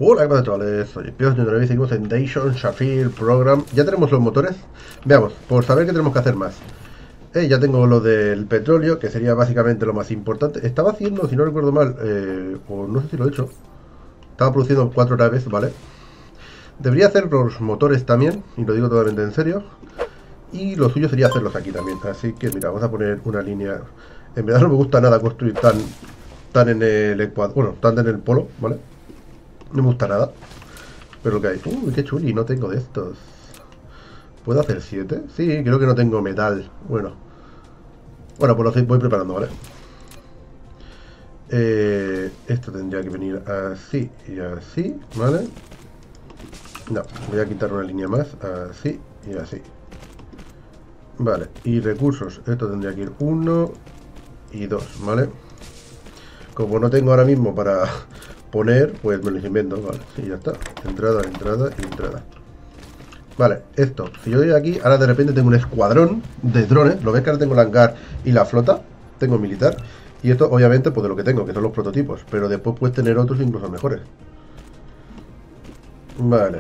Hola, ¿qué pasa, chavales? Soy Pios de seguimos en Dation Shafir Program. Ya tenemos los motores. Veamos, por saber qué tenemos que hacer más. Ya tengo lo del petróleo, que sería básicamente lo más importante. Estaba haciendo, si no recuerdo mal, o no sé si lo he hecho. Estaba produciendo 4 naves, ¿vale? Debería hacer los motores también, y lo digo totalmente en serio. Y lo suyo sería hacerlos aquí también. Así que mira, vamos a poner una línea. En verdad no me gusta nada construir tan en el ecuador, bueno, tan en el polo, ¿vale? No me gusta nada. Pero lo que hay. Uy, qué chuli, no tengo de estos. ¿Puedo hacer 7? Sí, creo que no tengo metal. Bueno. Bueno, pues lo voy preparando, ¿vale? Esto tendría que venir así y así, ¿vale? No, voy a quitar una línea más. Así y así. Vale, y recursos. Esto tendría que ir 1 y 2, ¿vale? Como no tengo ahora mismo para poner, pues me los invento, ¿vale? Sí, ya está. Entrada, entrada y entrada. Vale, esto, si yo doy aquí, ahora de repente tengo un escuadrón de drones. Lo ves que ahora tengo el hangar y la flota. Tengo militar. Y esto, obviamente, pues de lo que tengo, que son los prototipos. Pero después puedes tener otros incluso mejores. Vale.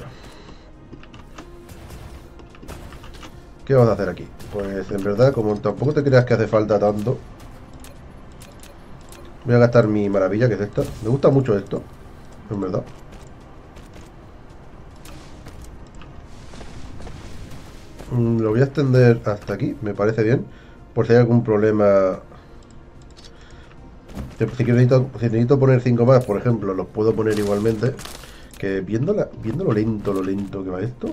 ¿Qué vamos a hacer aquí? Pues en verdad, como tampoco te creas que hace falta tanto, voy a gastar mi maravilla, que es esta. Me gusta mucho esto, en verdad. Lo voy a extender hasta aquí, me parece bien. Por si hay algún problema. Si necesito poner 5 más, por ejemplo, los puedo poner igualmente. Que viendo lo lento que va esto.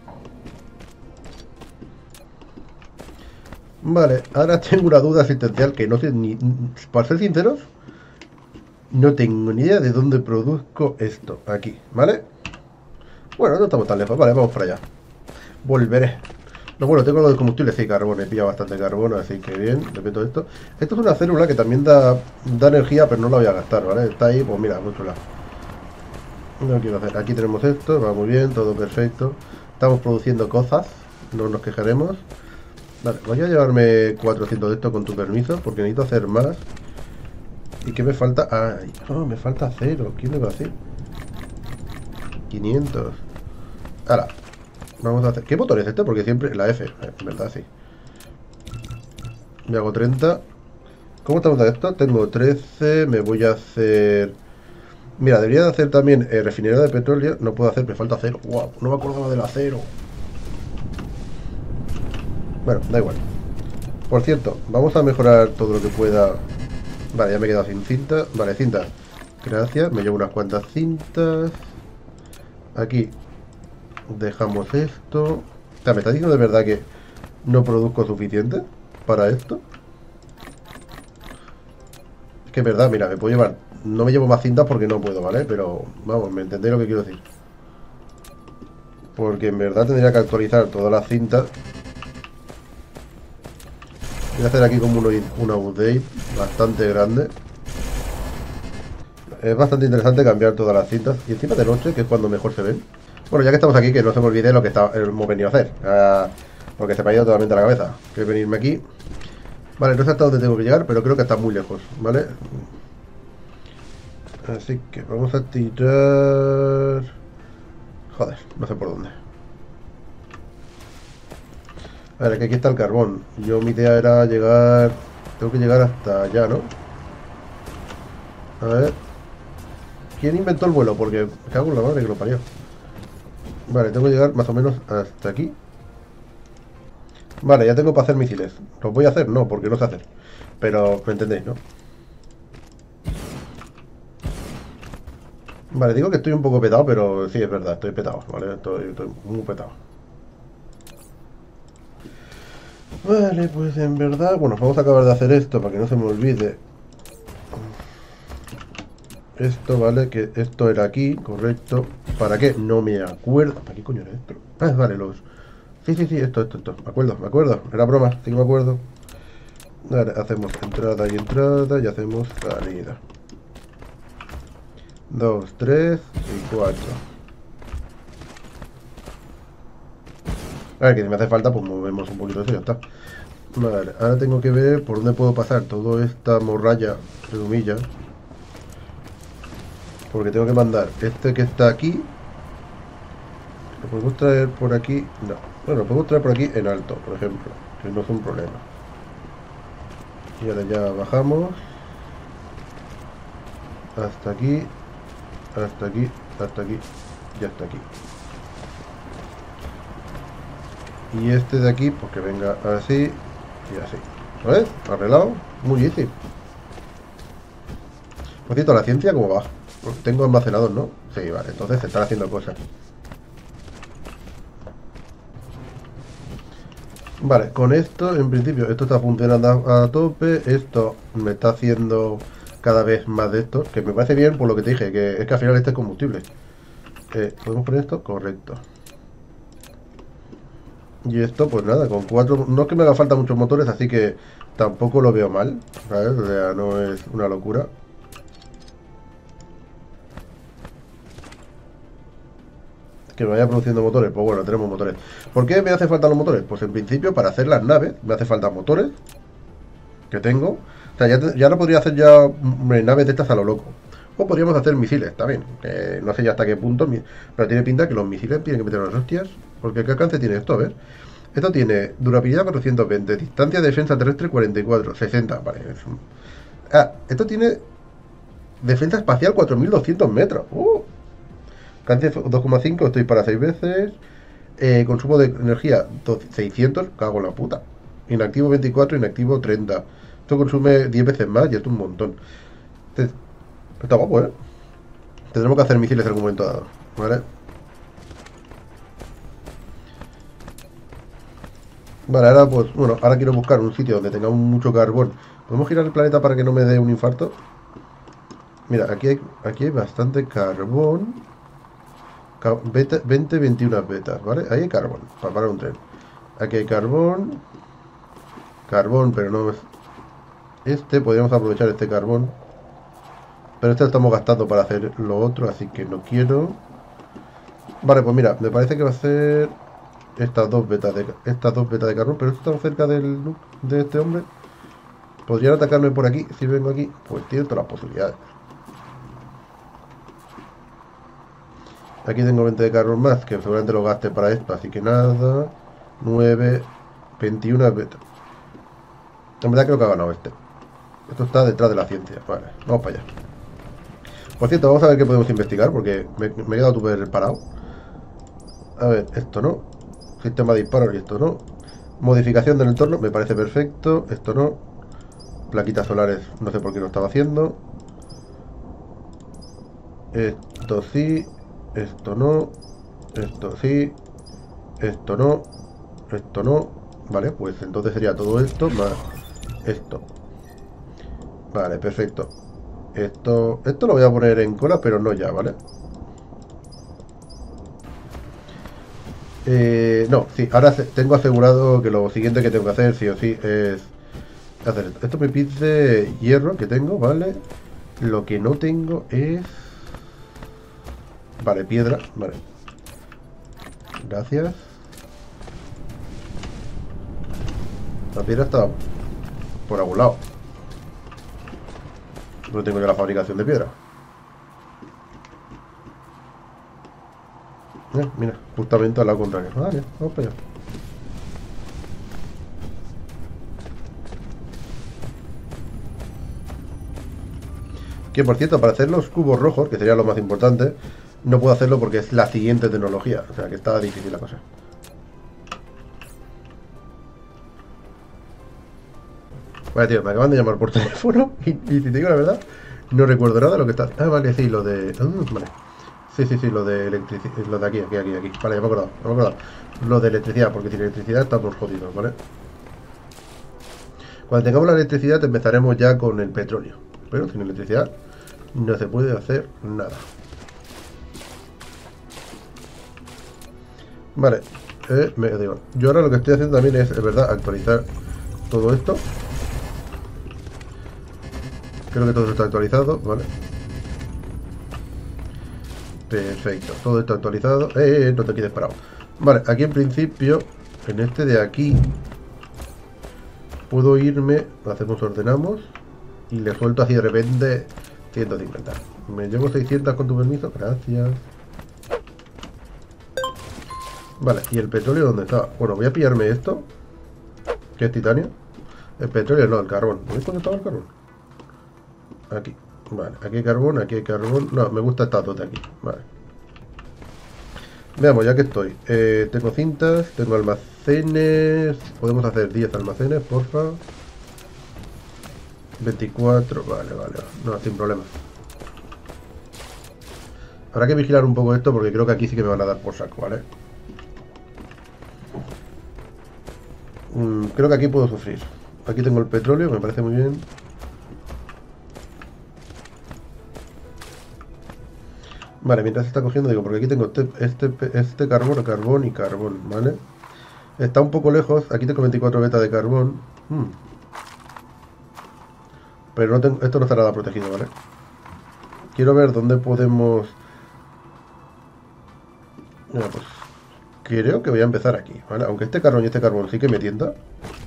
Vale, ahora tengo una duda existencial que no sé ni... Para ser sinceros, no tengo ni idea de dónde produzco esto. Aquí, ¿vale? Bueno, no estamos tan lejos, vale, vamos para allá. Volveré. No, bueno, tengo lo de combustible, sí, carbón, he pillado bastante carbón, así que bien, le meto esto. Esto es una célula que también da energía, pero no la voy a gastar, ¿vale? Está ahí, pues mira, muy chula. No quiero hacer. Aquí tenemos esto, va muy bien, todo perfecto. Estamos produciendo cosas, no nos quejaremos. Vale, voy a llevarme 400 de esto con tu permiso, porque necesito hacer más. ¿Y qué me falta? Ay, no, me falta 0. ¿Quién me va a decir? 500. Ahora, vamos a hacer... ¿Qué botón es este? Porque siempre... La F, en verdad, sí. Me hago 30. ¿Cómo estamos de esto? Tengo 13, me voy a hacer... Mira, debería de hacer también refinería de petróleo. No puedo hacer, me falta acero. Wow, no me acordaba del acero. Bueno, da igual. Por cierto, vamos a mejorar todo lo que pueda. Vale, ya me he quedado sin cinta. Vale, cinta. Gracias, me llevo unas cuantas cintas. Aquí dejamos esto. O sea, ¿me está diciendo de verdad que no produzco suficiente para esto? Es que es verdad, mira, me puedo llevar... No me llevo más cintas porque no puedo, ¿vale? Pero, vamos, me entendéis lo que quiero decir. Porque en verdad tendría que actualizar todas las cintas. Voy a hacer aquí como una update bastante grande. Es bastante interesante cambiar todas las cintas. Y encima de noche, que es cuando mejor se ven. Bueno, ya que estamos aquí, que no se me olvide lo que hemos venido a hacer. Porque se me ha ido totalmente a la cabeza. Que es venirme aquí. Vale, no sé hasta dónde tengo que llegar, pero creo que está muy lejos, ¿vale? Así que vamos a tirar... Joder, no sé por dónde. A ver, que aquí está el carbón. Yo mi idea era llegar... Tengo que llegar hasta allá, ¿no? A ver... ¿Quién inventó el vuelo? Porque me cago en la madre que lo parió. Vale, tengo que llegar más o menos hasta aquí. Vale, ya tengo para hacer misiles. ¿Los voy a hacer? No, porque no sé hacer. Pero me entendéis, ¿no? Vale, digo que estoy un poco petado, pero sí, es verdad, estoy petado, ¿vale? Estoy muy petado. Vale, pues en verdad... Bueno, vamos a acabar de hacer esto para que no se me olvide. Esto, ¿vale? Que esto era aquí, correcto. ¿Para qué? No me acuerdo. ¿Para qué coño era esto? Ah, vale, los... Sí, esto. Me acuerdo. Era broma, sí que me acuerdo. Vale, hacemos entrada y entrada y hacemos salida. 2, 3 y 4. A ver, que si me hace falta, pues movemos un poquito eso y ya está. Vale, ahora tengo que ver por dónde puedo pasar toda esta morralla, entre comillas. Porque tengo que mandar este que está aquí. ¿Lo podemos traer por aquí? No. Bueno, lo podemos traer por aquí en alto, por ejemplo. Que no es un problema. Y ahora ya bajamos. Hasta aquí. Hasta aquí. Hasta aquí. Y hasta aquí. Y este de aquí, pues que venga así y así. ¿Ves? Arreglado. Muy easy. Por cierto, la ciencia, ¿cómo va? Tengo almacenados, ¿no? Sí, vale. Entonces se están haciendo cosas. Vale, con esto, en principio, esto está funcionando a tope. Esto me está haciendo cada vez más de esto. Que me parece bien por lo que te dije, que es que al final este es combustible. ¿Podemos poner esto? Correcto. Y esto, pues nada, con 4... No es que me haga falta muchos motores, así que tampoco lo veo mal, ¿sabes? O sea, no es una locura. Que me vaya produciendo motores, pues bueno, tenemos motores. ¿Por qué me hace falta los motores? Pues en principio para hacer las naves me hace falta motores, que tengo. O sea, ya no podría hacer ya naves de estas a lo loco. O podríamos hacer misiles, está bien. No sé ya hasta qué punto, pero tiene pinta que los misiles tienen que meter unas hostias. Porque ¿qué alcance tiene esto? A ver. Esto tiene durabilidad 420, distancia de defensa terrestre 44, 60, vale. Esto tiene defensa espacial 4200 metros. Alcance 2,5, estoy para 6 veces. Consumo de energía 600, cago en la puta. Inactivo 24, inactivo 30. Esto consume 10 veces más y esto un montón. Está guapo, ¿eh? Tendremos que hacer misiles en algún momento dado, ¿vale? Vale, ahora pues, bueno, ahora quiero buscar un sitio donde tengamos mucho carbón. ¿Podemos girar el planeta para que no me dé un infarto? Mira, aquí hay bastante carbón. 20, 21 betas, ¿vale? Ahí hay carbón, para un tren. Aquí hay carbón. Carbón, pero no es... podríamos aprovechar este carbón. Pero este lo estamos gastando para hacer lo otro, así que no quiero. Vale, pues mira, me parece que va a ser estas dos betas de carbón, pero esto está cerca de este hombre. ¿Podrían atacarme por aquí? Si vengo aquí, pues tiene todas las posibilidades. Aquí tengo 20 de carbón más, que seguramente lo gaste para esto, así que nada. 9, 21 betas. En verdad creo que ha ganado este. Esto está detrás de la ciencia. Vale, vamos para allá. Por cierto, vamos a ver qué podemos investigar, porque me he quedado súper parado. A ver, esto no. Sistema de disparos y esto no. Modificación del entorno, me parece perfecto. Esto no. Plaquitas solares, no sé por qué lo estaba haciendo. Esto sí. Esto no. Esto sí. Esto no. Esto no. Vale, pues entonces sería todo esto más esto. Vale, perfecto. Esto lo voy a poner en cola, pero no ya, ¿vale? No, sí, ahora tengo asegurado que lo siguiente que tengo que hacer, sí o sí, es hacer esto. Esto me pide hierro que tengo, ¿vale? Lo que no tengo es... Vale, piedra, vale. Gracias. La piedra está por algún lado. No tengo ya la fabricación de piedra. Mira, justamente al lado contrario. Vale, vamos para allá. Que por cierto, para hacer los cubos rojos, que sería lo más importante, no puedo hacerlo porque es la siguiente tecnología. O sea que está difícil la cosa. Vale, tío, me acaban de llamar por teléfono y si te digo la verdad, no recuerdo nada de lo que está... Ah, vale, sí, lo de... vale. Sí, lo de electricidad... Lo de aquí. Vale, ya me he acordado. Lo de electricidad, porque sin electricidad estamos jodidos, ¿vale? Cuando tengamos la electricidad empezaremos ya con el petróleo. Pero sin electricidad no se puede hacer nada. Vale, digo, yo ahora lo que estoy haciendo también es verdad, actualizar todo esto. Creo que todo está actualizado, vale. Perfecto, todo está actualizado. No te quedes parado. Vale, aquí en principio, en este de aquí, puedo irme, ordenamos y le suelto así de repente 150. Me llevo 600 con tu permiso. Gracias. Vale, ¿y el petróleo dónde está? Bueno, voy a pillarme esto. ¿Qué es titanio? El petróleo no, el carbón. ¿Veis dónde estaba el carbón? Aquí. Vale, aquí hay carbón, aquí hay carbón. No, me gusta esta dos de aquí. Vale. Veamos, ya que estoy. Tengo cintas, tengo almacenes. Podemos hacer 10 almacenes, porfa. 24, vale, vale. No, sin problema. Habrá que vigilar un poco esto porque creo que aquí sí que me van a dar por saco, ¿vale? Creo que aquí puedo sufrir. Aquí tengo el petróleo, me parece muy bien. Vale, mientras se está cogiendo, digo, porque aquí tengo este carbón, carbón y carbón, ¿vale? Está un poco lejos, aquí tengo 24 beta de carbón. Pero no tengo, esto no está nada protegido, ¿vale? Quiero ver dónde podemos... Mira, pues creo que voy a empezar aquí, ¿vale? Aunque este carbón y este carbón sí que me tienta.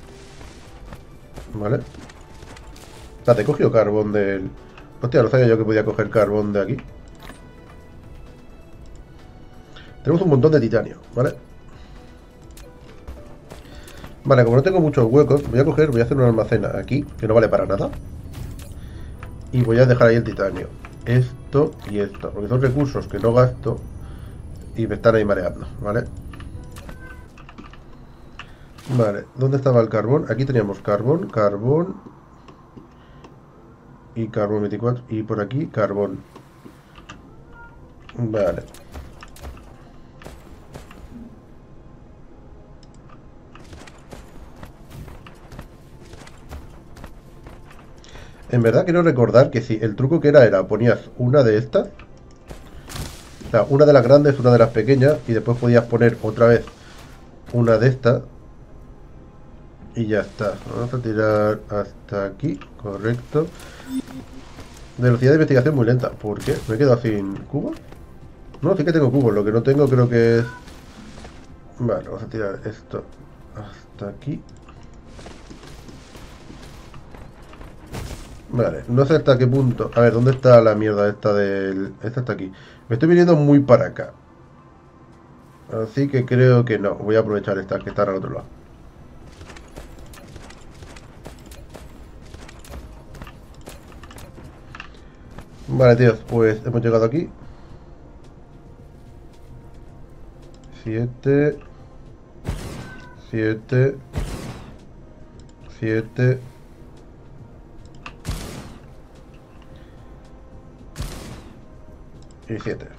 ¿Vale? O sea, te he cogido carbón del... Hostia, no sabía yo que podía coger carbón de aquí. Tenemos un montón de titanio, ¿vale? Vale, como no tengo muchos huecos, voy a hacer un almacén aquí, que no vale para nada. Y voy a dejar ahí el titanio. Esto y esto, porque son recursos que no gasto y me están ahí mareando, ¿vale? Vale, ¿dónde estaba el carbón? Aquí teníamos carbón, carbón y carbón 24 y por aquí carbón. Vale. En verdad quiero recordar que si el truco que era ponías una de estas, o sea, una de las grandes, una de las pequeñas, y después podías poner otra vez una de estas, y ya está. Vamos a tirar hasta aquí, correcto. Velocidad de investigación muy lenta. ¿Por qué? ¿Me he quedado sin cubos? No, sí que tengo cubos, lo que no tengo creo que es... Vale, vamos a tirar esto hasta aquí. Vale, no sé hasta qué punto. A ver, ¿dónde está la mierda esta del... Esta está aquí. Me estoy viniendo muy para acá. Así que creo que no. Voy a aprovechar estas que están al otro lado. Vale, tíos, pues hemos llegado aquí. 7 7 7 y 7.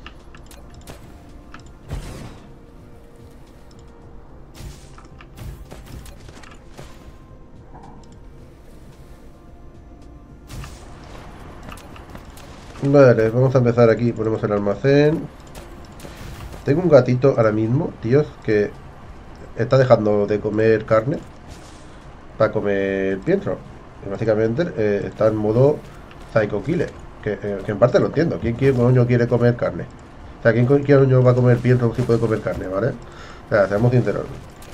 Vale, vamos a empezar aquí. Ponemos el almacén. Tengo un gatito ahora mismo, tíos, que está dejando de comer carne para comer pienso. Y básicamente está en modo psycho killer. Que en parte lo entiendo. ¿Quién coño quiere comer carne? O sea, ¿quién coño va a comer pienso si puede comer carne, ¿vale? O sea, seamos sinceros.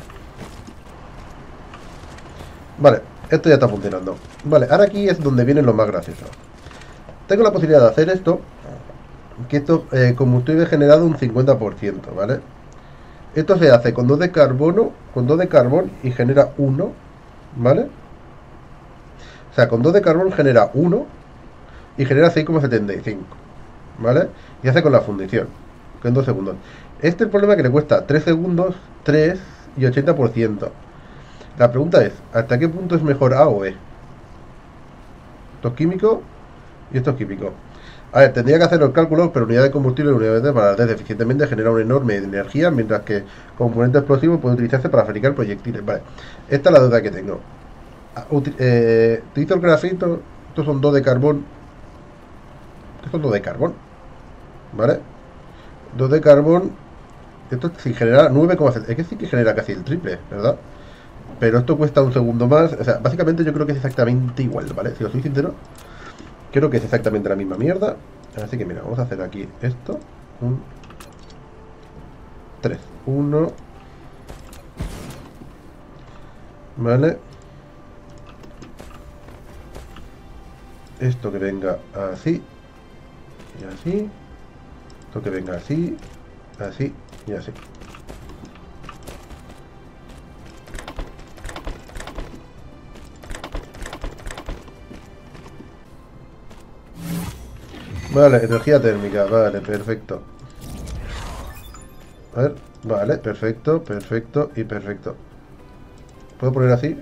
Vale, esto ya está funcionando. Vale, ahora aquí es donde viene lo más gracioso. Tengo la posibilidad de hacer esto. Que esto, combustible generado un 50%, ¿vale? Esto se hace con 2 de carbono, con 2 de carbón y genera 1, ¿vale? O sea, con 2 de carbón genera 1 y genera 6,75, ¿vale? Y hace con la fundición, que en 2 segundos. Este es el problema que le cuesta 3 segundos, 3 y 80%. La pregunta es, ¿hasta qué punto es mejor A o E? Esto es químico y esto es químico. A ver, tendría que hacer los cálculos, pero unidad de combustible y unidad de para eficientemente genera una enorme energía, mientras que componente explosivo puede utilizarse para fabricar proyectiles. Vale, esta es la duda que tengo. Utilizo el grafito, estos son 2 de carbón. Estos son 2 de carbón, ¿vale? 2 de carbón. Esto si genera 9,7. Es que sí que genera casi el triple, ¿verdad? Pero esto cuesta un segundo más. O sea, básicamente yo creo que es exactamente igual, ¿vale? Si os soy sincero. Creo que es exactamente la misma mierda. Así que mira, vamos a hacer aquí esto. 3, 1. Vale. Esto que venga así. y así. Esto que venga así, así y así. Vale, energía térmica, vale, perfecto. A ver, vale, perfecto, perfecto y perfecto. ¿Puedo poner así?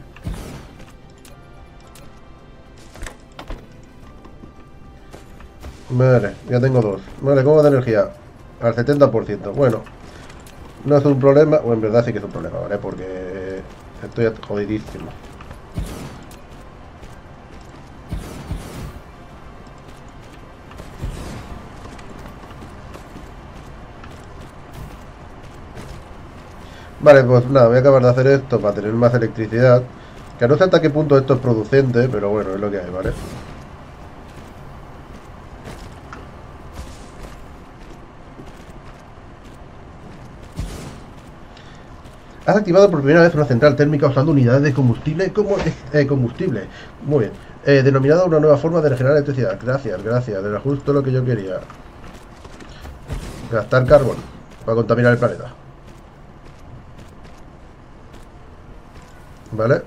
Vale, ya tengo dos. Vale, ¿cómo va de energía? Al 70%. Bueno, no es un problema, o en verdad sí que es un problema, ¿vale? Porque estoy jodidísimo. Vale, pues nada, voy a acabar de hacer esto para tener más electricidad. Que no sé hasta qué punto esto es producente, pero bueno, es lo que hay, ¿vale? Has activado por primera vez una central térmica usando unidades de combustible como combustible. Muy bien. Denominada una nueva forma de regenerar electricidad. Gracias, gracias. Era justo lo que yo quería. Gastar carbón para contaminar el planeta. ¿Vale?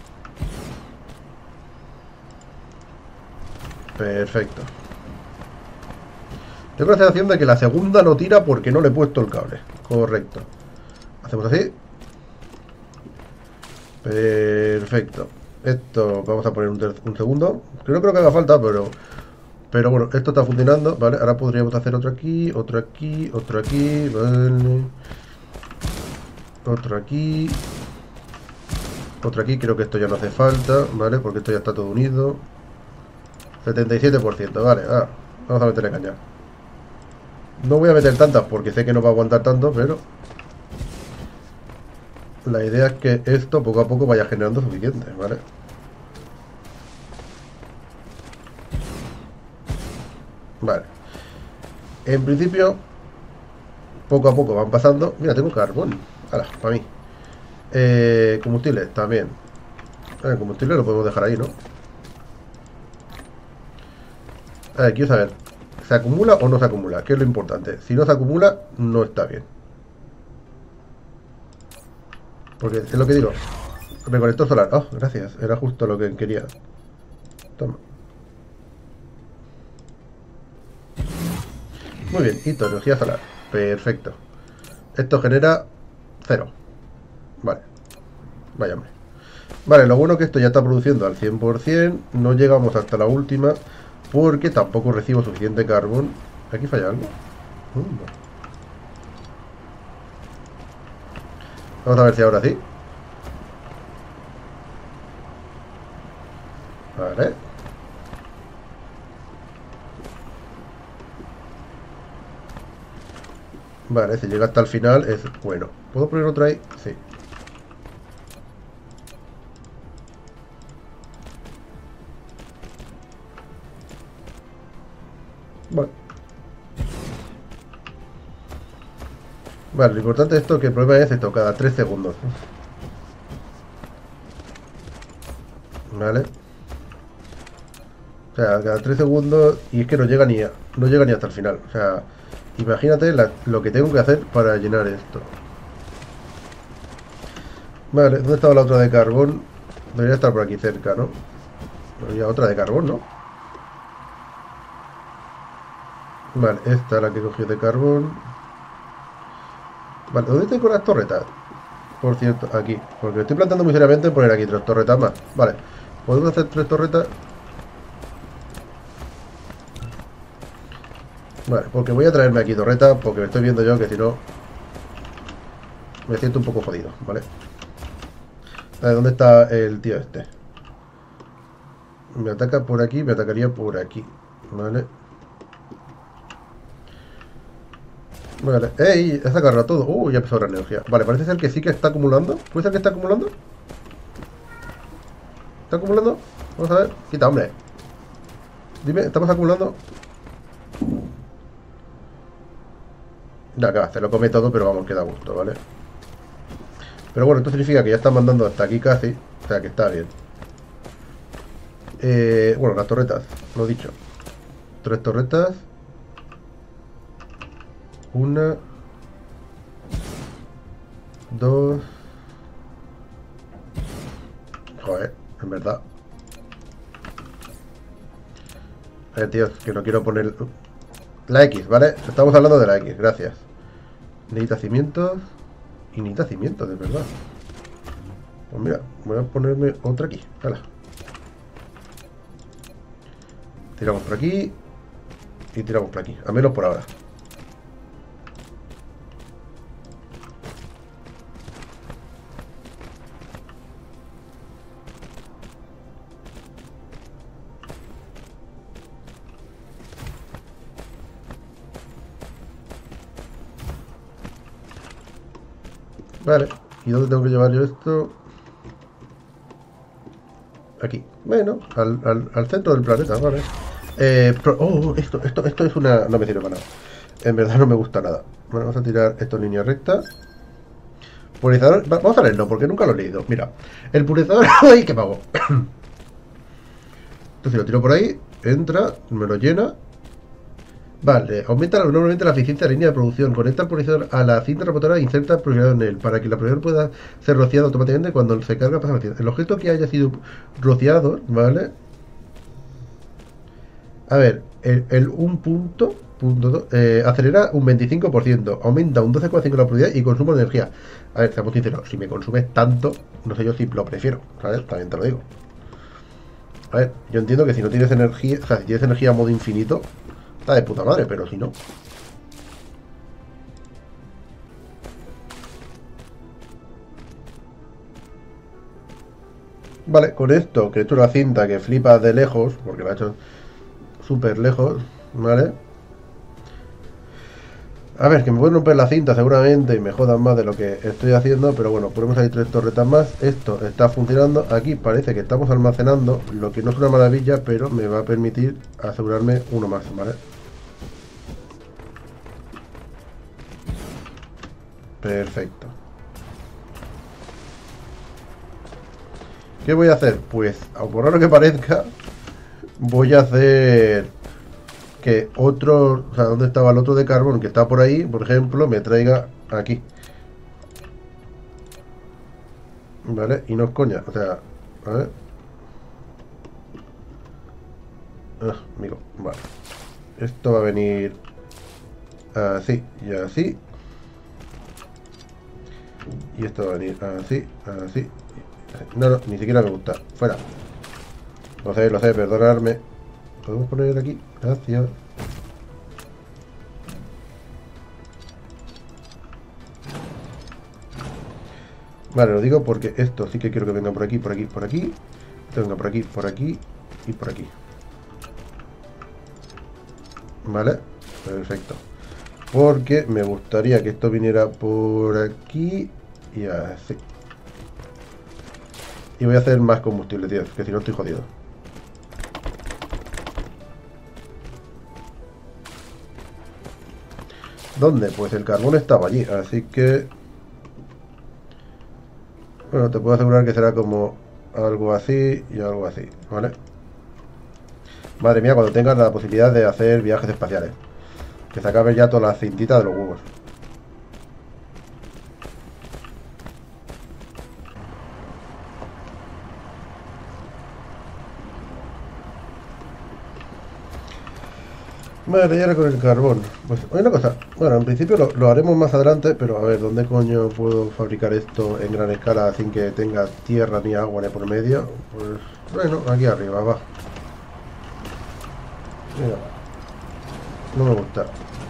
Perfecto. Tengo la sensación de que la segunda no tira porque no le he puesto el cable. Correcto. Hacemos así. Perfecto. Esto vamos a poner un segundo. Que no creo que haga falta, pero bueno, esto está funcionando. Vale, ahora podríamos hacer otro aquí, otro aquí, otro aquí. Vale. Otro aquí. Otro aquí, creo que esto ya no hace falta, ¿vale? Porque esto ya está todo unido. 77%, vale, vamos a meterle caña. No voy a meter tantas porque sé que no va a aguantar tanto, pero la idea es que esto poco a poco vaya generando suficiente, ¿vale? Vale. En principio, poco a poco van pasando. Mira, tengo carbón. Hala, para mí. Combustible, también. El combustible lo podemos dejar ahí, ¿no? A ver, quiero saber. ¿Se acumula o no se acumula? ¿Qué es lo importante? Si no se acumula, no está bien. Porque es lo que digo. Recolector solar. Oh, gracias. Era justo lo que quería. Toma. Muy bien. Hito, energía solar. Perfecto. Esto genera 0. Vale. Vaya hombre. Vale, lo bueno es que esto ya está produciendo al 100%. No llegamos hasta la última. Porque tampoco recibo suficiente carbón. ¿Aquí falla algo? No. Vamos a ver si ahora sí. Vale. Vale, si llega hasta el final es bueno. ¿Puedo poner otra ahí? Sí. Vale. Vale, lo importante de esto es que el problema es esto, cada 3 segundos. Vale. O sea, cada 3 segundos y es que no llega ni hasta el final. O sea, imagínate lo que tengo que hacer para llenar esto. Vale, ¿dónde estaba la otra de carbón? Debería estar por aquí cerca, ¿no? Había otra de carbón, ¿no? Vale, esta es la que cogió de carbón. Vale, ¿dónde tengo las torretas? Por cierto, aquí. Porque estoy plantando muy seriamente en poner aquí 3 torretas más. Vale, podemos hacer 3 torretas. Vale, porque voy a traerme aquí torretas. Porque me estoy viendo yo que si no me siento un poco jodido, ¿vale? A ver, ¿dónde está el tío este? Me ataca por aquí, me atacaría por aquí. Vale. Vale. ¡Ey! Has agarrado todo. Ya empezó a ahorrar energía. Vale, parece ser que sí que está acumulando. ¿Puede ser que está acumulando? ¿Está acumulando? Vamos a ver. Quita, hombre. Dime, ¿estamos acumulando? Ya, que va, se lo come todo, pero vamos, queda a gusto, ¿vale? Pero bueno, esto significa que ya están mandando hasta aquí casi. O sea, que está bien. Bueno, las torretas, lo he dicho. 3 torretas. Una, dos. Joder, en verdad. Tío, que no quiero poner la X, ¿vale? Estamos hablando de la X, gracias. Necesita cimientos. Y necesita cimientos, de verdad. Pues mira, voy a ponerme otra aquí. Hala. Tiramos por aquí. Y tiramos por aquí. A menos por ahora. Vale. ¿Y dónde tengo que llevar yo esto? Aquí. Bueno, al centro del planeta, vale. Esto es una... No me sirve para nada. En verdad no me gusta nada. Bueno, vamos a tirar esto en línea recta. Pulizador... Vamos a leerlo, porque nunca lo he leído. Mira, el pulizador... ¡Ay, qué pago! Entonces lo tiro por ahí. Entra, me lo llena. Vale, aumenta normalmente la eficiencia de la línea de producción. Conecta el pulizador a la cinta remotora e inserta el pulizador en él, para que la pulizador pueda ser rociado automáticamente cuando se carga pasa la cinta. El objeto que haya sido rociado, ¿vale? A ver, el un acelera un 25%, aumenta un 12,5% la probabilidad y consumo de energía. A ver, seamos sinceros, si me consume tanto, no sé yo si lo prefiero, ¿sabes? También te lo digo. A ver, yo entiendo que si no tienes energía, o sea, si tienes energía a modo infinito, está de puta madre, pero si no. Vale, con esto, que he hecho una cinta que flipa de lejos, porque la he hecho súper lejos, ¿vale? A ver, que me pueden romper la cinta seguramente y me jodan más de lo que estoy haciendo, pero bueno, ponemos ahí 3 torretas más. Esto está funcionando. Aquí parece que estamos almacenando, lo que no es una maravilla, pero me va a permitir asegurarme uno más, ¿vale? Perfecto. ¿Qué voy a hacer? Pues, por raro que parezca, voy a hacer que otro, o sea, ¿dónde estaba el otro de carbón que está por ahí? Por ejemplo, me traiga aquí. ¿Vale? Y no es coña, o sea, a ver. Amigo, vale. Esto va a venir así y así. Y esto va a venir así, así. No, no, ni siquiera me gusta. Fuera. Lo sé, perdonadme. ¿Podemos poner aquí? Gracias. Vale, lo digo porque esto sí que quiero que venga por aquí, por aquí, por aquí. Esto venga por aquí, por aquí y por aquí. Vale, perfecto. Porque me gustaría que esto viniera por aquí y así. Y voy a hacer más combustible, tío, que si no estoy jodido. ¿Dónde? Pues el carbón estaba allí, así que... Bueno, te puedo asegurar que será como algo así y algo así, ¿vale? Madre mía, cuando tengas la posibilidad de hacer viajes espaciales. Que se acabe ya toda la cintita de los huevos. Vale, y ahora con el carbón. Pues hay una cosa. Bueno, en principio lo haremos más adelante, pero a ver, ¿dónde coño puedo fabricar esto en gran escala sin que tenga tierra ni agua ni por medio? Pues bueno, aquí arriba, va. Mira, no me gusta.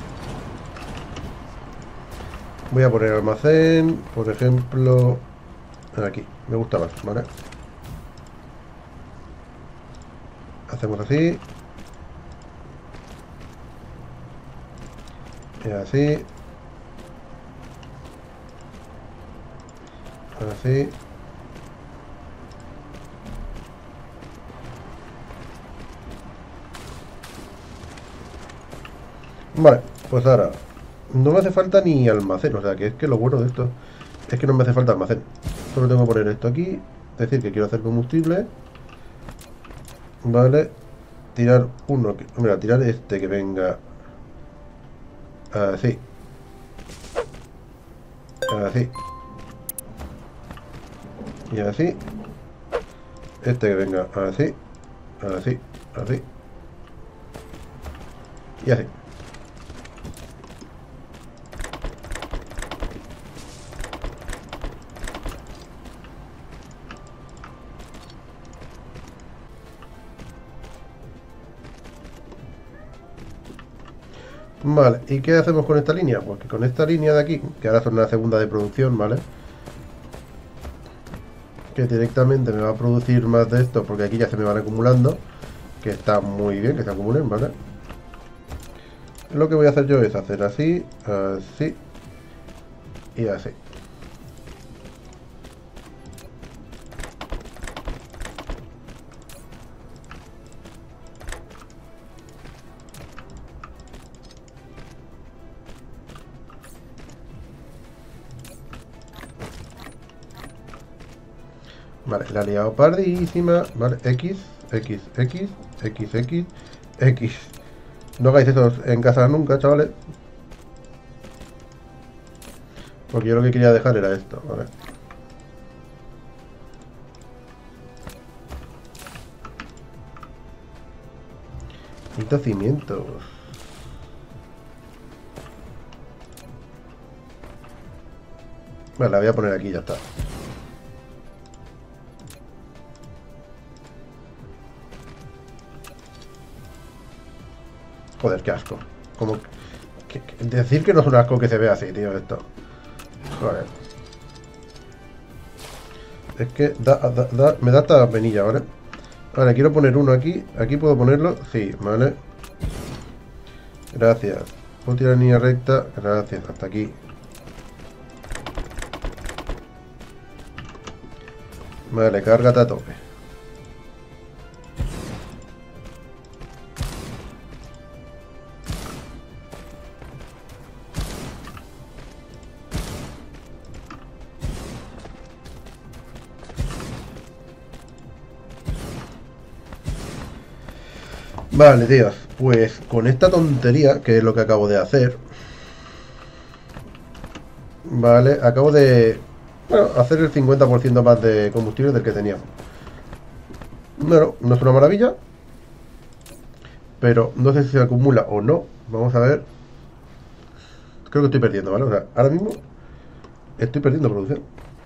Voy a poner almacén, por ejemplo, aquí. Me gusta más, ¿vale? Hacemos así. Y así. Así. Vale, pues ahora no me hace falta ni almacén, o sea que es que lo bueno de esto es que no me hace falta almacén. Solo tengo que poner esto aquí, es decir, que quiero hacer combustible. Vale, tirar uno, mira, tirar este que venga así. Así. Y así. Este que venga así. Así. Así. Y así. Vale, ¿y qué hacemos con esta línea? Pues que con esta línea de aquí, que ahora son una segunda de producción, ¿vale? Que directamente me va a producir más de esto, porque aquí ya se me van acumulando, que está muy bien que se acumulen, ¿vale? Lo que voy a hacer yo es hacer así, así y así. Vale, la he liado pardísima. Vale, X, X, X, X, X, X. No hagáis eso en casa nunca, chavales. Porque yo lo que quería dejar era esto, ¿vale? Necesito cimientos. Vale, la voy a poner aquí, ya está. Joder, qué asco. Como decir que no es un asco que se vea así, tío, esto. Joder. Es que me da hasta penilla, ¿vale? Vale, quiero poner uno aquí. Aquí puedo ponerlo. Sí, vale. Gracias. Puedo tirar línea recta. Gracias, hasta aquí. Vale, cárgate a tope. Vale, tíos, pues con esta tontería, que es lo que acabo de hacer, vale, acabo de, bueno, hacer el 50% más de combustible del que teníamos. Bueno, no es una maravilla, pero no sé si se acumula o no. Vamos a ver. Creo que estoy perdiendo, ¿vale? O sea, ahora mismo estoy perdiendo producción.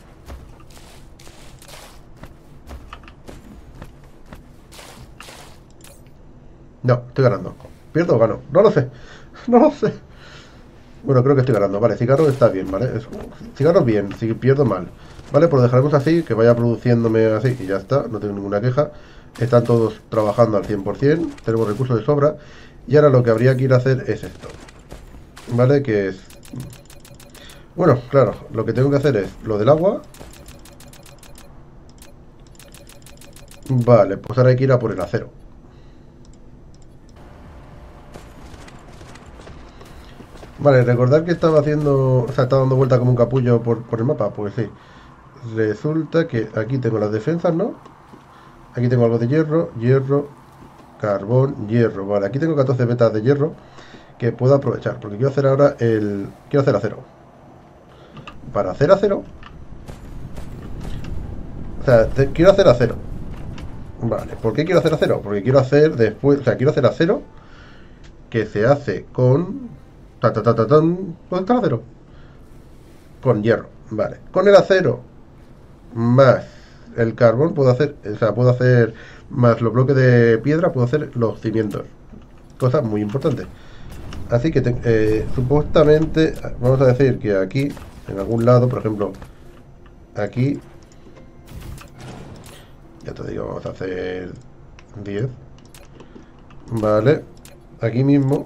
No, estoy ganando. ¿Pierdo o gano? No lo sé. No lo sé. Bueno, creo que estoy ganando. Vale, cigarro está bien, ¿vale? Cigarro bien, si pierdo mal. Vale, pues lo dejaremos así, que vaya produciéndome así y ya está. No tengo ninguna queja. Están todos trabajando al 100%. Tenemos recursos de sobra. Y ahora lo que habría que ir a hacer es esto. ¿Vale? Que es... Bueno, claro, lo que tengo que hacer es lo del agua. Vale, pues ahora hay que ir a por el acero. Vale, recordar que estaba haciendo... O sea, estaba dando vuelta como un capullo por el mapa. Pues sí. Resulta que aquí tengo las defensas, ¿no? Aquí tengo algo de hierro, hierro, carbón, hierro. Vale, aquí tengo 14 vetas de hierro que puedo aprovechar. Porque quiero hacer ahora el... Quiero hacer acero. Para hacer acero... O sea, quiero hacer acero. Vale, ¿por qué quiero hacer acero? Porque quiero hacer después... O sea, quiero hacer acero que se hace con... ¿Dónde está el acero? Con hierro. Vale. Con el acero más el carbón puedo hacer... O sea, puedo hacer... Más los bloques de piedra puedo hacer los cimientos. Cosa muy importante. Así que supuestamente vamos a decir que aquí, en algún lado, por ejemplo, aquí, ya te digo, vamos a hacer 10. Vale, aquí mismo.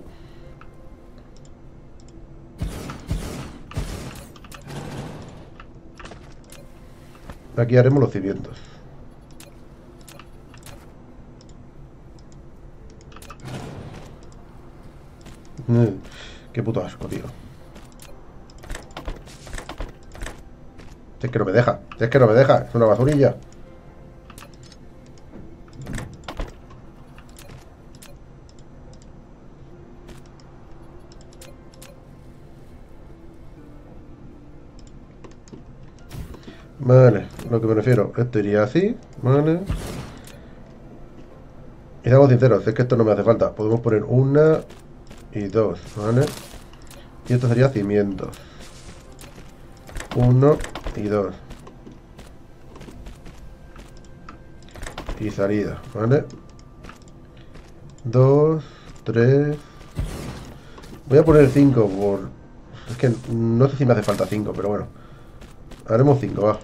Aquí haremos los cimientos. Qué puto asco, tío. Si es que no me deja, si es que no me deja, es una basurilla. Vale, lo que me refiero, esto iría así, vale. Y seamos sinceros, es que esto no me hace falta. Podemos poner una y dos, ¿vale? Y esto sería cimientos. Uno y dos. Y salida, ¿vale? Dos, tres. Voy a poner cinco por... Es que no sé si me hace falta cinco, pero bueno. Haremos cinco, va.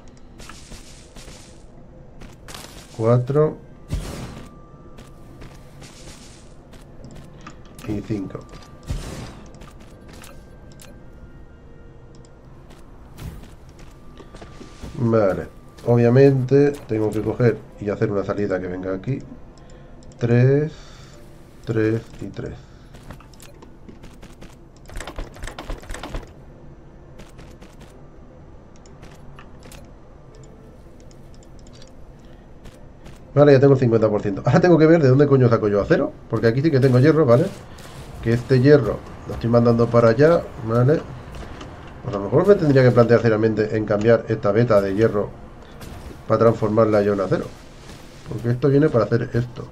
Cuatro. Y cinco. Vale. Obviamente tengo que coger y hacer una salida que venga aquí. Tres, tres y tres. Vale, ya tengo el 50%. Ahora tengo que ver de dónde coño saco yo acero. Porque aquí sí que tengo hierro, ¿vale? Que este hierro lo estoy mandando para allá, ¿vale? Pues a lo mejor me tendría que plantear seriamente en cambiar esta beta de hierro para transformarla yo en acero. Porque esto viene para hacer esto.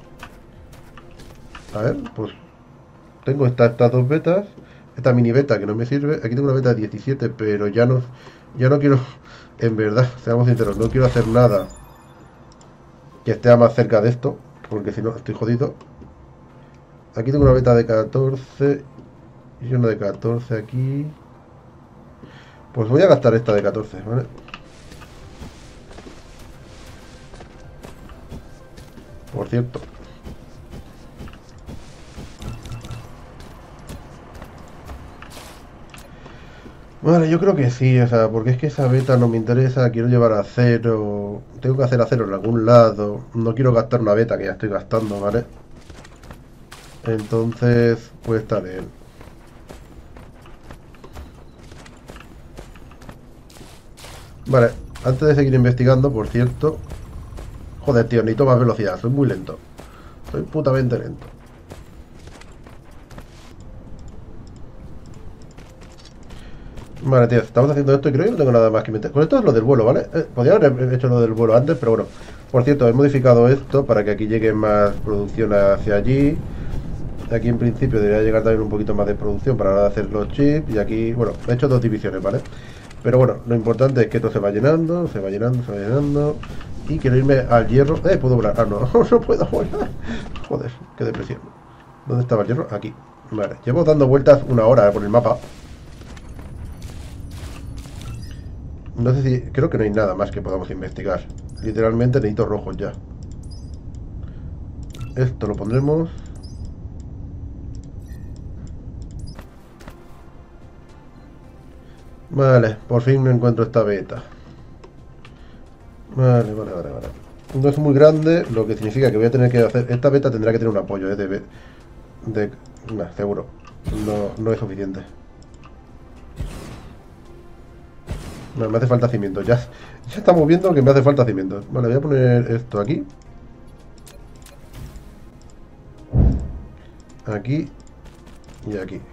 A ver, pues tengo estas dos betas. Esta mini beta que no me sirve. Aquí tengo una beta de 17, pero ya no quiero, en verdad, seamos sinceros, no quiero hacer nada que esté más cerca de esto, porque si no estoy jodido. Aquí tengo una beta de 14 y una de 14 aquí. Pues voy a gastar esta de 14, ¿vale? Por cierto. Vale, yo creo que sí, o sea, porque es que esa beta no me interesa, quiero llevar acero, tengo que hacer acero en algún lado, no quiero gastar una beta que ya estoy gastando, ¿vale? Entonces, pues está bien. Vale, antes de seguir investigando, por cierto... Joder, tío, necesito más velocidad, soy muy lento. Soy putamente lento. Vale, tío, estamos haciendo esto y creo que no tengo nada más que meter. Con esto es lo del vuelo, ¿vale? Podría haber hecho lo del vuelo antes, pero bueno. Por cierto, he modificado esto para que aquí llegue más producción hacia allí. Aquí en principio debería llegar también un poquito más de producción para ahora hacer los chips. Y aquí, bueno, he hecho dos divisiones, ¿vale? Pero bueno, lo importante es que esto se va llenando, se va llenando, se va llenando. Y quiero irme al hierro. Puedo volar. Ah, no, no puedo volar. Joder, qué depresión. ¿Dónde estaba el hierro? Aquí. Vale, llevo dando vueltas una hora por el mapa. No sé si... Creo que no hay nada más que podamos investigar. Literalmente necesito rojos ya. Esto lo pondremos... Vale, por fin me encuentro esta beta. Vale. No es muy grande, lo que significa que voy a tener que hacer... Esta beta tendrá que tener un apoyo, de... Nah, seguro. No es suficiente. No, me hace falta cimientos. Ya estamos viendo que me hace falta cimientos. Vale, voy a poner esto aquí. Aquí. Y aquí.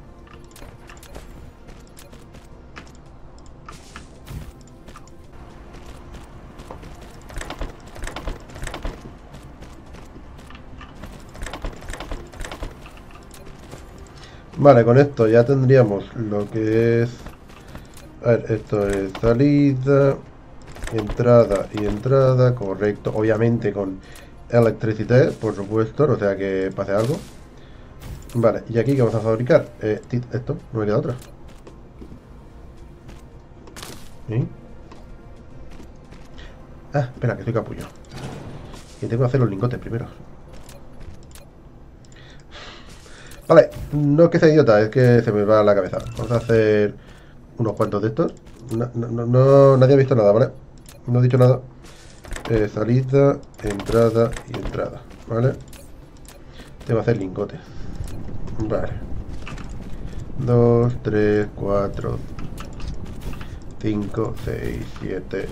Vale, con esto ya tendríamos lo que es... A ver, esto es salida, entrada y entrada, correcto. Obviamente con electricidad, por supuesto, no sea que pase algo. Vale, y aquí que vamos a fabricar esto, no me queda otra. ¿Sí? Ah, espera, que soy capullo. Y tengo que hacer los lingotes primero. Vale, no es que sea idiota, es que se me va la cabeza. Vamos a hacer unos cuantos de estos. Nadie ha visto nada, ¿vale? No he dicho nada. Salida, entrada y entrada, ¿vale? Tengo que hacer lingotes. Vale. 2, 3, 4, 5, 6, 7.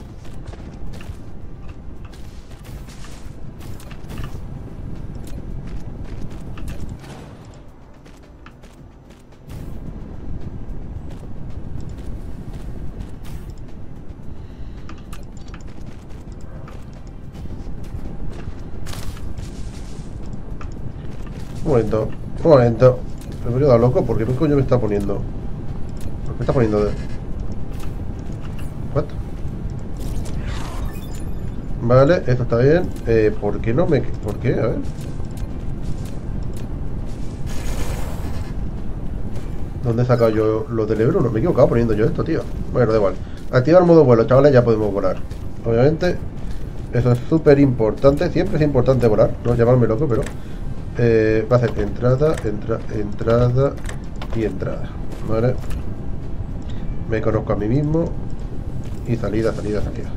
Un momento, un momento. Me he quedado loco porque qué coño me está poniendo. ¿Por qué me está poniendo de...? ¿What? Vale, esto está bien. ¿Por qué no me...? ¿Por qué? A ver. ¿Dónde he sacado yo lo del Ebro? No me he equivocado poniendo yo esto, tío. Bueno, da igual. Activar modo vuelo, chavales, ya podemos volar. Obviamente, eso es súper importante. Siempre es importante volar. No llamarme loco, pero... va a ser entrada, entrada y entrada. Vale. Me conozco a mí mismo. Y salida, salida, salida.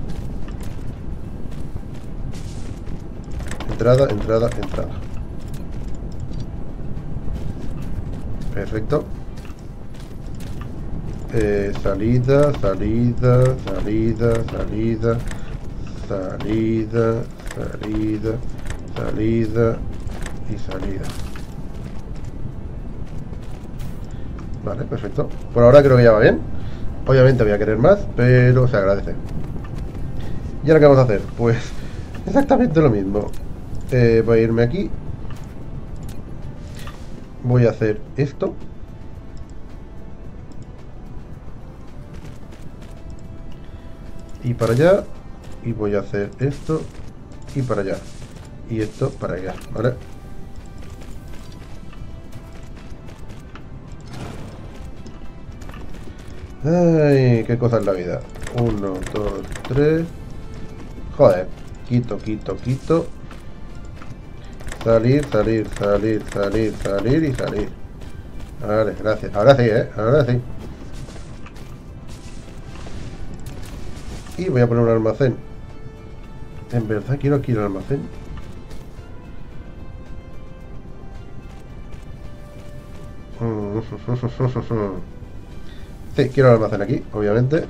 Entrada, entrada, entrada. Perfecto. Salida, salida, salida, salida, salida, salida, salida y salida. Vale, perfecto. Por ahora creo que ya va bien. Obviamente voy a querer más, pero se agradece. ¿Y ahora qué vamos a hacer? Pues exactamente lo mismo. Voy a irme aquí. Voy a hacer esto. Y para allá. Y voy a hacer esto. Y para allá. Y esto para allá, ¿vale? Ay, qué cosa es la vida. 1, 2, 3. Joder. Quito, quito, quito. Salir, salir, salir, salir, salir y salir. Vale, gracias. Ahora sí, ahora sí. Y voy a poner un almacén. En verdad quiero aquí el almacén. Sí, quiero el almacén aquí, obviamente.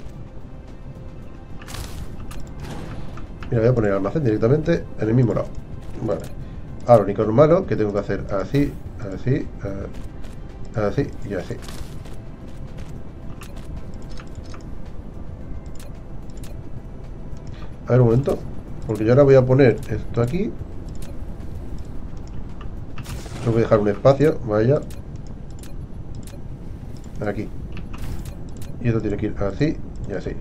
Mira, voy a poner el almacén directamente en el mismo lado. Vale. Ahora lo único malo que tengo que hacer así, así, así y así. A ver un momento. Porque yo ahora voy a poner esto aquí. Le voy a dejar un espacio, vaya. Aquí. Y esto tiene que ir así y así.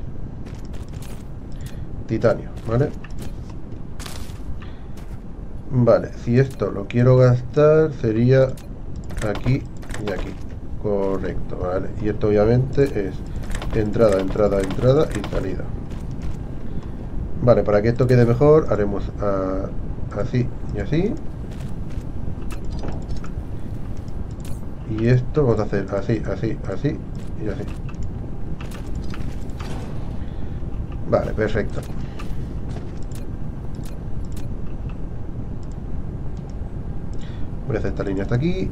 Titanio, ¿vale? Vale, si esto lo quiero gastar sería aquí y aquí. Correcto, ¿vale? Y esto obviamente es entrada, entrada, entrada y salida. Vale, para que esto quede mejor haremos así y así. Y esto vamos a hacer así, así, así y así. Vale, perfecto. Voy a hacer esta línea hasta aquí.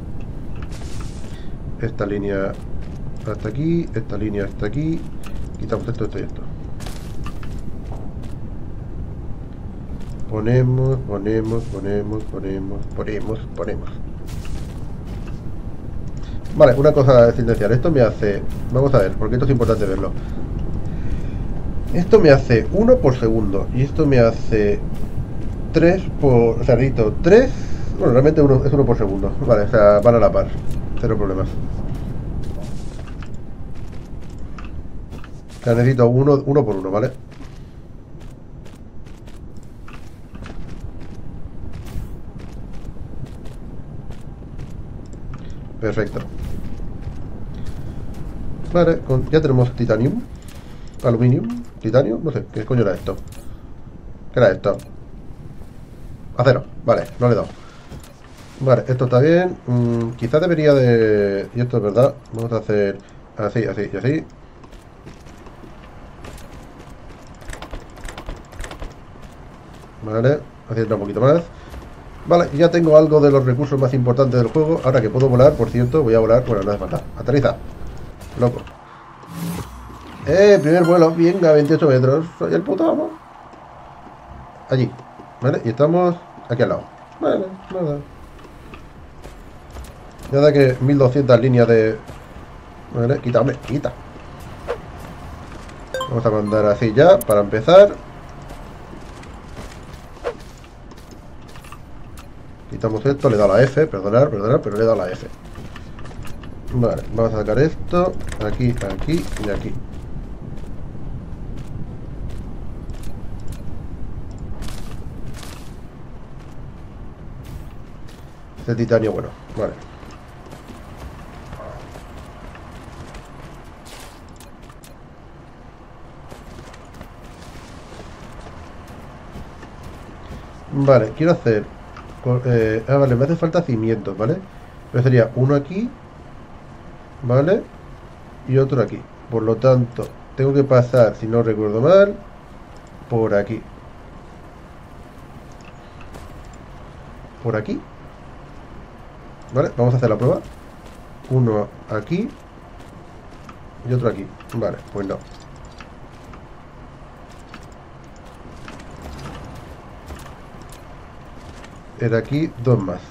Esta línea hasta aquí. Esta línea hasta aquí. Quitamos esto, esto y esto. Ponemos, ponemos, ponemos, ponemos, ponemos, ponemos. Vale, una cosa esencial. Esto me hace... Vamos a ver, porque esto es importante verlo. Esto me hace 1 por segundo. Y esto me hace 3 por... O sea, necesito 3... Bueno, realmente es 1 por segundo. Vale, o sea, van a la par. Cero problemas. O sea, necesito uno por uno, ¿vale? Perfecto. Vale, ya tenemos titanium. Aluminium. Titanio. No sé, ¿qué coño era esto? ¿Qué era esto? Acero. Vale, no le he dado. Vale, esto está bien. Quizás debería de... Y esto es verdad. Vamos a hacer así, así y así. Vale, haciendo un poquito más. Vale, ya tengo algo de los recursos más importantes del juego. Ahora que puedo volar, por cierto, voy a volar. Bueno, no hace falta. Aterriza. Loco. Primer vuelo. Venga, 28 metros. Soy el puto amo. Allí. Vale, y estamos aquí al lado. Vale, nada. Nada que 1200 líneas de... Vale, quita, hombre, quita. Vamos a mandar así ya, para empezar. quitamos esto, le he dado la F, perdonar, pero le he dado la F. Vale, vamos a sacar esto, aquí, aquí y aquí. Este titanio, bueno, vale. Vale, quiero hacer... vale, me hace falta cimientos, ¿vale? Pero sería uno aquí, ¿vale? Y otro aquí. Por lo tanto, tengo que pasar, si no recuerdo mal, por aquí. Por aquí. Vale, vamos a hacer la prueba. Uno aquí y otro aquí. Vale, pues no. Era aquí dos más.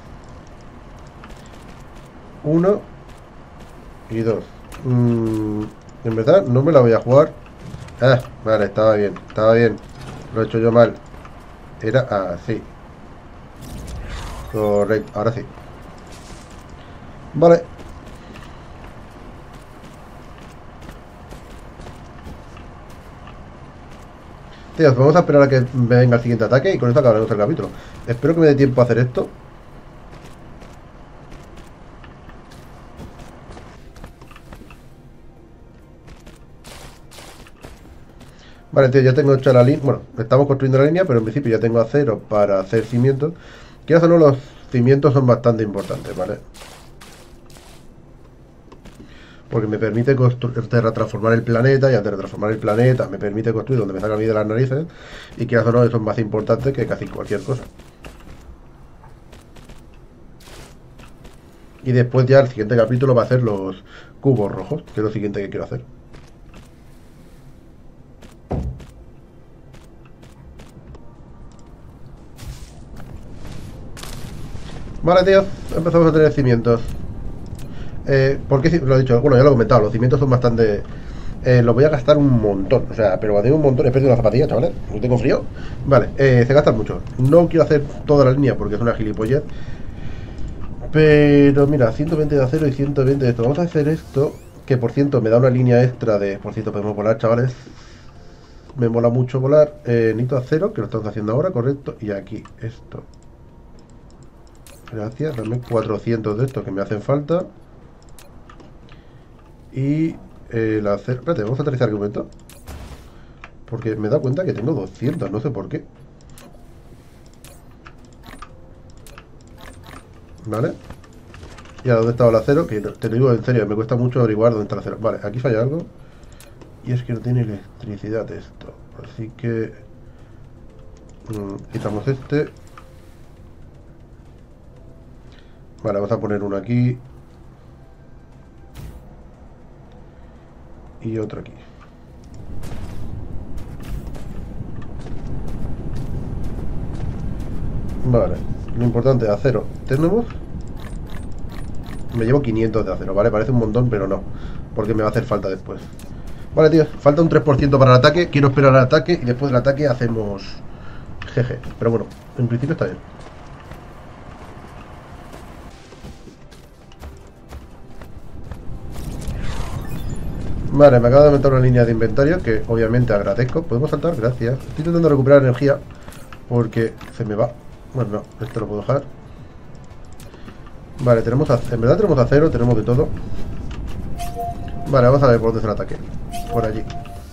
Uno y dos. En verdad no me la voy a jugar. Ah, vale, estaba bien, estaba bien. Lo he hecho yo mal. Era así. Correcto, ahora sí. Vale. Tíos, vamos a esperar a que venga el siguiente ataque y con esto acabaremos el capítulo. Espero que me dé tiempo a hacer esto. Vale, tío, ya tengo hecha la línea. Bueno, estamos construyendo la línea, pero en principio ya tengo acero para hacer cimientos. Quieras o no, los cimientos son bastante importantes, ¿vale? Porque me permite transformar el planeta, y al transformar el planeta me permite construir donde me salga a mí de las narices. Y quieras o no, eso es más importante que casi cualquier cosa. Y después ya el siguiente capítulo va a ser los cubos rojos, que es lo siguiente que quiero hacer. Vale, tío, empezamos a tener cimientos. Porque lo he dicho, bueno, ya lo he comentado, los cimientos son bastante... los voy a gastar un montón, o sea, pero tengo un montón. He perdido las zapatillas, chavales, no tengo frío. Vale, se gastan mucho. No quiero hacer toda la línea porque es una gilipollez. Pero mira, 120 de acero y 120 de esto. Vamos a hacer esto, que por cierto me da una línea extra de... Por cierto, podemos volar, chavales. Me mola mucho volar. Necesito acero, que lo estamos haciendo ahora, correcto. Y aquí, esto. Gracias, dame 400 de estos que me hacen falta. Y el acero... Espérate, vamos a aterrizar aquí un momento. Porque me he dado cuenta que tengo 200, no sé por qué. Vale. ¿Y a dónde estaba el acero? Que te lo digo en serio, me cuesta mucho averiguar dónde está el acero. Vale, aquí falla algo. Y es que no tiene electricidad esto. Así que... quitamos este. Vale, vamos a poner uno aquí. Y otro aquí. Vale, lo importante, acero. ¿Tenemos? Me llevo 500 de acero, ¿vale? Parece un montón, pero no. Porque me va a hacer falta después. Vale, tío, falta un 3% para el ataque. Quiero esperar al ataque y después del ataque hacemos... GG. Pero bueno, en principio está bien. Vale, me acaba de aumentar una línea de inventario que obviamente agradezco. ¿Podemos saltar? Gracias. Estoy intentando recuperar energía porque se me va. Bueno, no, esto lo puedo dejar. Vale, tenemos en verdad tenemos acero, tenemos de todo. Vale, vamos a ver por dónde es el ataque. Por allí.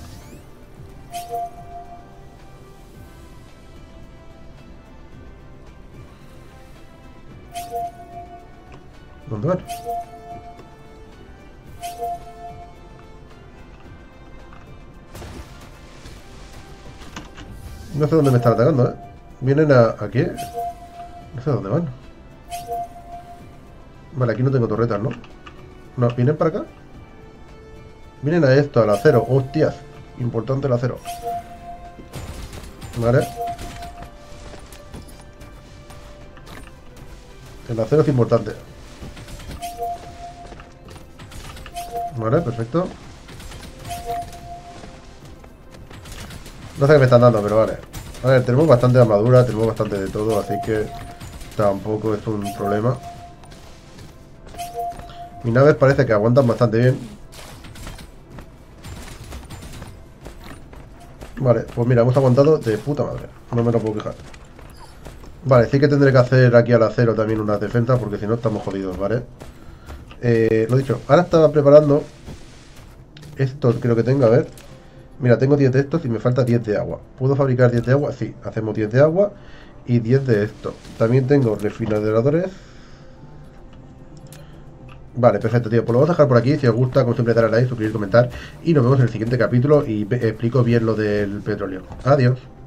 ¿Dónde van? No sé dónde me están atacando, ¿eh? Vienen aquí. No sé dónde van. Vale, aquí no tengo torretas, ¿no? No, ¿vienen para acá? Vienen a esto, al acero. Hostias, importante el acero. Vale. El acero es importante. Vale, perfecto. No sé qué me están dando, pero vale. A ver, tenemos bastante armadura, tenemos bastante de todo, así que tampoco es un problema. Mis naves parece que aguantan bastante bien. Vale, pues mira, hemos aguantado de puta madre. No me lo puedo quejar. Vale, sí que tendré que hacer aquí al acero también unas defensas, porque si no estamos jodidos, ¿vale? Lo dicho, ahora estaba preparando esto, creo que tengo, a ver. Mira, tengo 10 de estos y me falta 10 de agua. ¿Puedo fabricar 10 de agua? Sí, hacemos 10 de agua y 10 de esto. También tengo refrigeradores. Vale, perfecto, tío. Pues lo vamos a dejar por aquí. Si os gusta, como siempre, darle a like, suscribir, comentar. Y nos vemos en el siguiente capítulo y explico bien lo del petróleo. Adiós.